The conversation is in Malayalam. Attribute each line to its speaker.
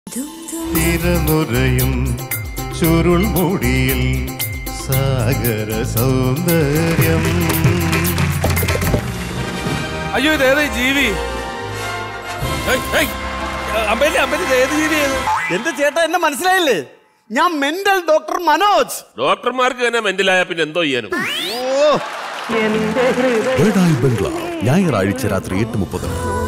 Speaker 1: തിരനുറയും ചുരുൾ മുടിയിൽ സാഗര സൗന്ദര്യം.
Speaker 2: അയ്യോ ഇതേതാ ജീവി?
Speaker 3: എന്റെ ചേട്ടാ എന്നെ മനസ്സിലായില്ലേ? ഞാൻ മെന്റൽ ഡോക്ടർ മനോജ്.
Speaker 4: ഡോക്ടർമാർക്ക് തന്നെ മെന്റലായ പിന്നെ എന്തോ ചെയ്യാനും.
Speaker 5: ബംഗ്ലാവ് ഞായറാഴ്ച രാത്രി 8:30.